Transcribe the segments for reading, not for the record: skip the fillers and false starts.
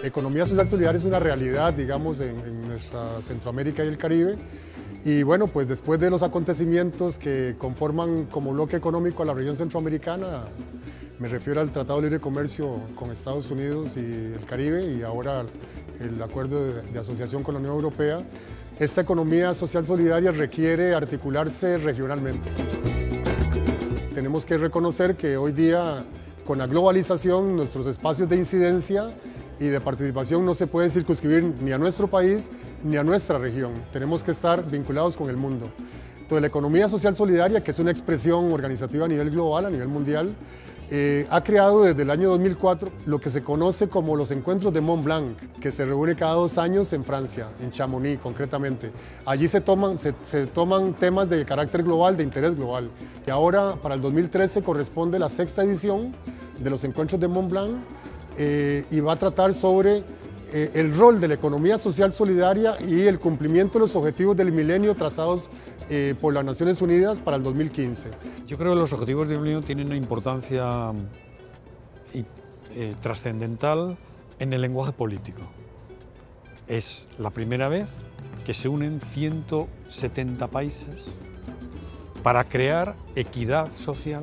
economía social solidaria es una realidad, digamos, en nuestra Centroamérica y el Caribe. Y bueno, pues después de los acontecimientos que conforman como bloque económico a la región centroamericana, me refiero al Tratado de Libre Comercio con Estados Unidos y el Caribe y ahora el acuerdo de asociación con la Unión Europea, esta economía social solidaria requiere articularse regionalmente. Tenemos que reconocer que hoy día, con la globalización, nuestros espacios de incidencia y de participación no se puede circunscribir ni a nuestro país ni a nuestra región. Tenemos que estar vinculados con el mundo. Entonces, la economía social solidaria, que es una expresión organizativa a nivel global, a nivel mundial, ha creado desde el año 2004 lo que se conoce como los encuentros de Mont Blanc, que se reúne cada 2 años en Francia, en Chamonix concretamente. Allí se toman temas de carácter global, de interés global. Y ahora, para el 2013, corresponde la 6ª edición de los encuentros de Mont Blanc y va a tratar sobre el rol de la economía social solidaria y el cumplimiento de los objetivos del milenio trazados por las Naciones Unidas para el 2015. Yo creo que los objetivos del milenio tienen una importancia trascendental en el lenguaje político. Es la primera vez que se unen 170 países para crear equidad social,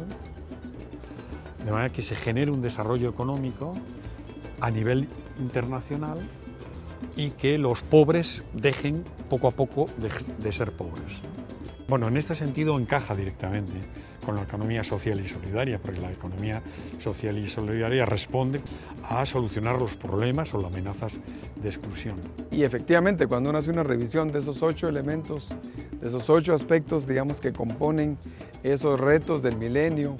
de manera que se genere un desarrollo económico a nivel internacional y que los pobres dejen poco a poco de ser pobres. Bueno, en este sentido encaja directamente con la economía social y solidaria, porque la economía social y solidaria responde a solucionar los problemas o las amenazas de exclusión. Y efectivamente, cuando uno hace una revisión de esos 8 elementos, de esos 8 aspectos, digamos, que componen esos retos del milenio,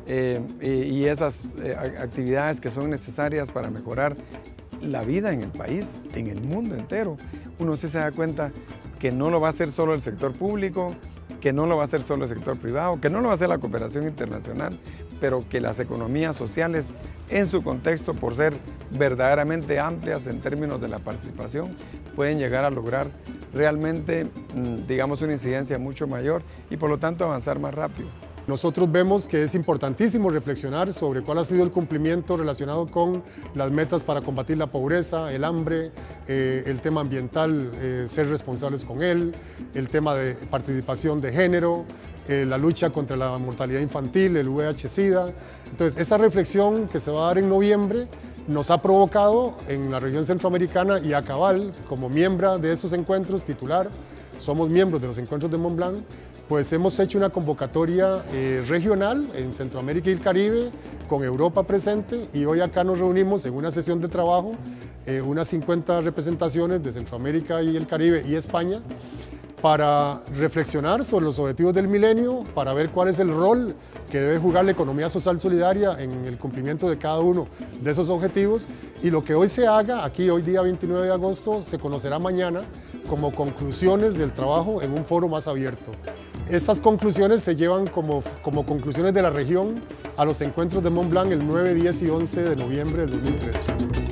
y esas actividades que son necesarias para mejorar la vida en el país, en el mundo entero, uno sí se da cuenta que no lo va a hacer solo el sector público, que no lo va a hacer solo el sector privado, que no lo va a hacer la cooperación internacional, pero que las economías sociales en su contexto, por ser verdaderamente amplias en términos de la participación, pueden llegar a lograr realmente, digamos, una incidencia mucho mayor y por lo tanto avanzar más rápido. Nosotros vemos que es importantísimo reflexionar sobre cuál ha sido el cumplimiento relacionado con las metas para combatir la pobreza, el hambre, el tema ambiental, ser responsables con él, el tema de participación de género, la lucha contra la mortalidad infantil, el VIH-Sida. Entonces, esa reflexión que se va a dar en noviembre nos ha provocado en la región centroamericana y a Cabal, como miembro de esos encuentros, titular, somos miembros de los encuentros de Mont Blanc, pues hemos hecho una convocatoria regional en Centroamérica y el Caribe, con Europa presente, y hoy acá nos reunimos en una sesión de trabajo, unas 50 representaciones de Centroamérica y el Caribe y España, para reflexionar sobre los objetivos del milenio, para ver cuál es el rol que debe jugar la economía social solidaria en el cumplimiento de cada uno de esos objetivos, y lo que hoy se haga, aquí hoy día 29 de agosto, se conocerá mañana como conclusiones del trabajo en un foro más abierto. Estas conclusiones se llevan como conclusiones de la región a los encuentros de Mont Blanc el 9, 10 y 11 de noviembre del 2013.